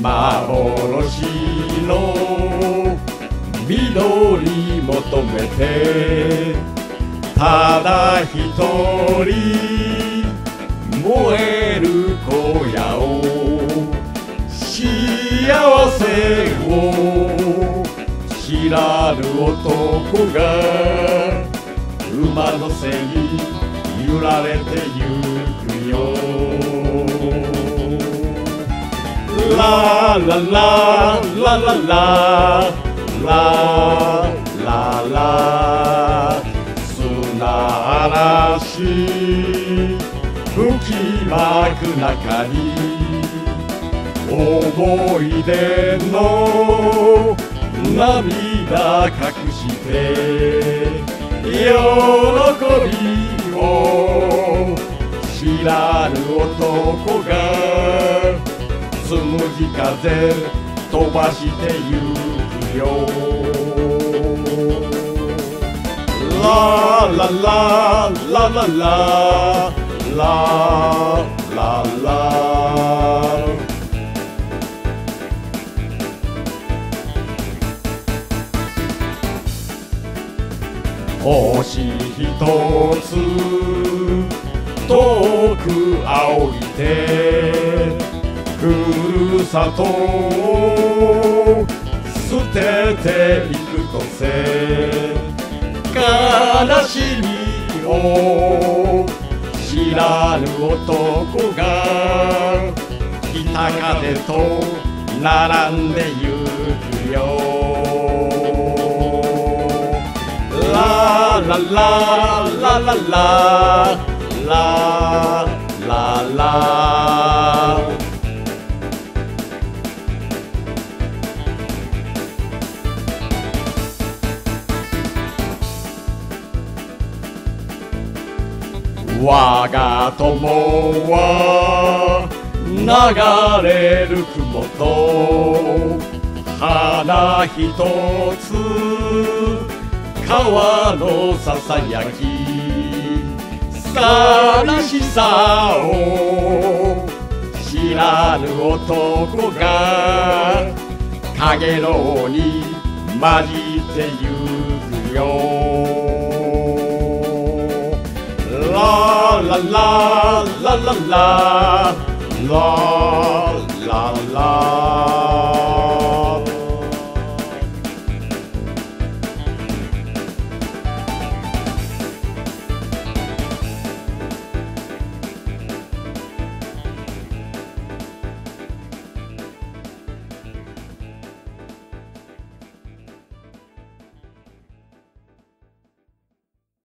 幻の緑求めてただ一人燃える荒野を幸せを知らぬ男が馬の背に揺られてゆくよ。ラララララララララ砂嵐吹きまく中に思い出の涙隠して喜びを知らぬ男がつむじ風飛ばしてゆくよ。ラララララララララ星ひとつ遠く仰いでふるさとを捨てていくとせ悲しみを知らぬ男が北風と並んでゆくよ。ラララララララララ我が友は流れる雲と花ひとつ川のささやき寂しさを知らぬ男が影の尾に混じってゆくよ。ラララララララ